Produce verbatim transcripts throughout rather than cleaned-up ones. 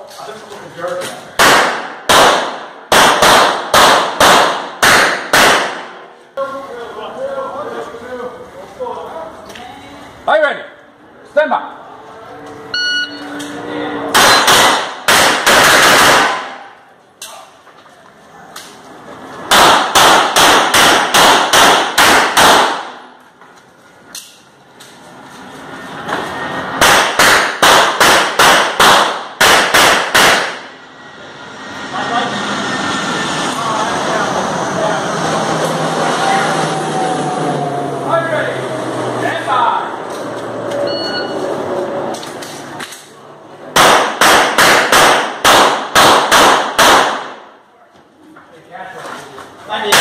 There's some little dirt down there. Are you ready? Stand by. I did.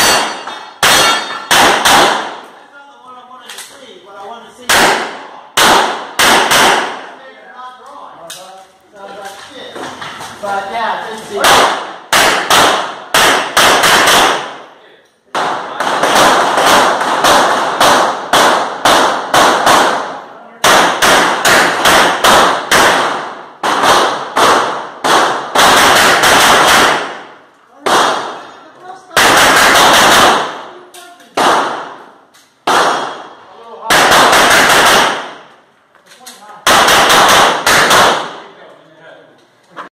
That's not the one I wanted to see. What I wanted to see was not drawing. Sounds like shit. But yeah, I did see it.